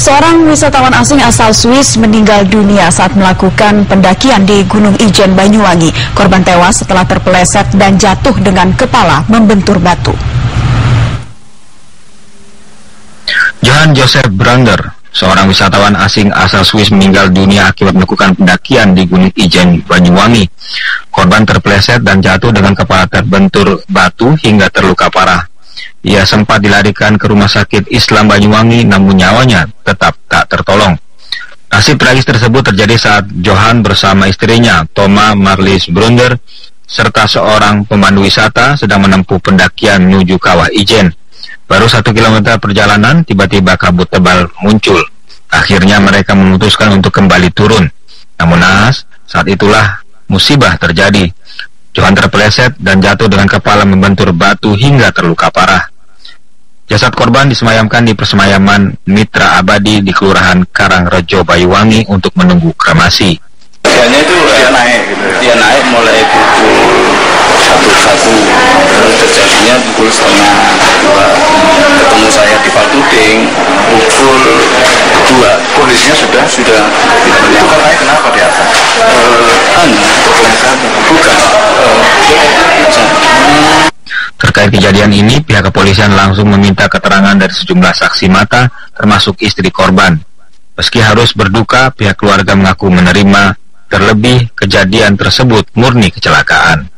Seorang wisatawan asing asal Swiss meninggal dunia saat melakukan pendakian di Gunung Ijen, Banyuwangi. Korban tewas setelah terpeleset dan jatuh dengan kepala membentur batu. Johann Joseph Brander, seorang wisatawan asing asal Swiss meninggal dunia akibat melakukan pendakian di Gunung Ijen, Banyuwangi. Korban terpeleset dan jatuh dengan kepala terbentur batu hingga terluka parah. Ia sempat dilarikan ke Rumah Sakit Islam Banyuwangi, namun nyawanya tetap tak tertolong. Nasib tragis tersebut terjadi saat Johann bersama istrinya, Thomas Marlies Brander, serta seorang pemandu wisata sedang menempuh pendakian menuju kawah Ijen. Baru 1 kilometer perjalanan, tiba-tiba kabut tebal muncul. Akhirnya mereka memutuskan untuk kembali turun. Namun naas, saat itulah musibah terjadi. Johann terpeleset dan jatuh dengan kepala membentur batu hingga terluka parah. Jasad korban disemayamkan di persemayaman Mitra Abadi di Kelurahan Karangrejo, Banyuwangi untuk menunggu kremasi. Kejadiannya itu dia naik mulai pukul 1.1, terus terjadinya pukul 1:30. Ketemu saya di Paltuding pukul 2. Kondisinya sudah itu kan naik kenapa di atas? Bukan. Terkait kejadian ini, pihak kepolisian langsung meminta keterangan dari sejumlah saksi mata, termasuk istri korban. Meski harus berduka, pihak keluarga mengaku menerima, terlebih kejadian tersebut murni kecelakaan.